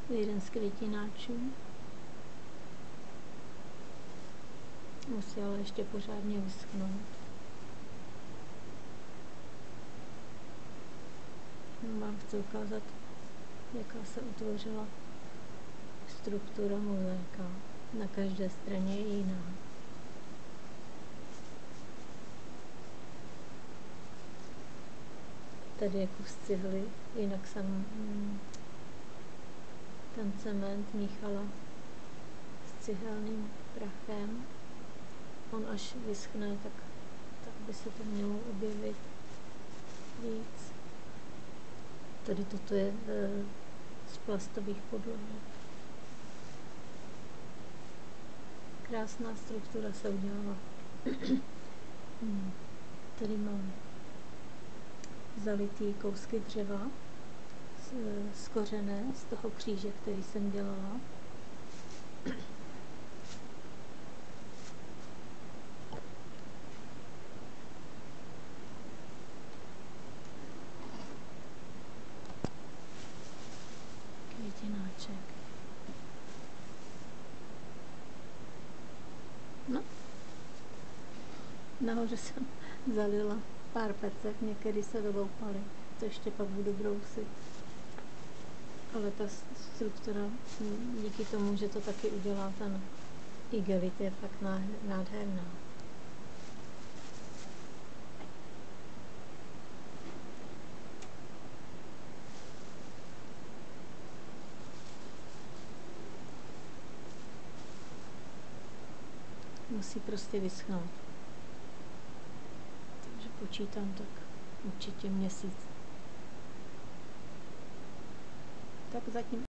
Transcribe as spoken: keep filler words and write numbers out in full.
jeden z květináčů. Musí ale ještě pořádně vyschnout. Vám chci ukázat, jaká se utvořila struktura mozaika. Na každé straně je jiná. Tady je kus cihly, jinak jsem mm, ten cement míchala s cihelným prachem. On až vyschne, tak, tak by se to mělo objevit víc. Tady toto je e, z plastových podložek. Krásná struktura se udělala. Tady mám zalitý kousky dřeva skořené z toho kříže, který jsem dělala. Květináček. No, nahoře jsem zalila pár pecek, některý se vyloupaly, to ještě pak budu brousit. Ale ta struktura, díky tomu, že to taky udělá ten igelit, je fakt nádherná. Musí prostě vyschnout. Takže počítám tak určitě měsíc. Tak zatím.